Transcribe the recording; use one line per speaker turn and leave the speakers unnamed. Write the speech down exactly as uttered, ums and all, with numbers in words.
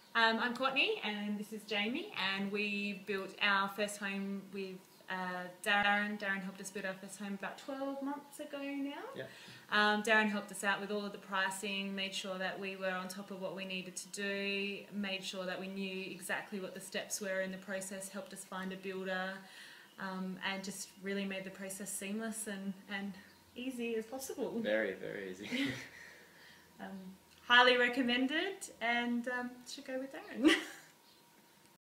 Um, I'm Courtney and this is Jamie, and we built our first home with uh, Darren. Darren helped us build our first home about twelve months ago now.
Yeah.
Um, Darren helped us out with all of the pricing, made sure that we were on top of what we needed to do, made sure that we knew exactly what the steps were in the process, helped us find a builder, um, and just really made the process seamless and, and easy as possible.
Very, very easy.
um, highly recommended, and um, should go with Darren.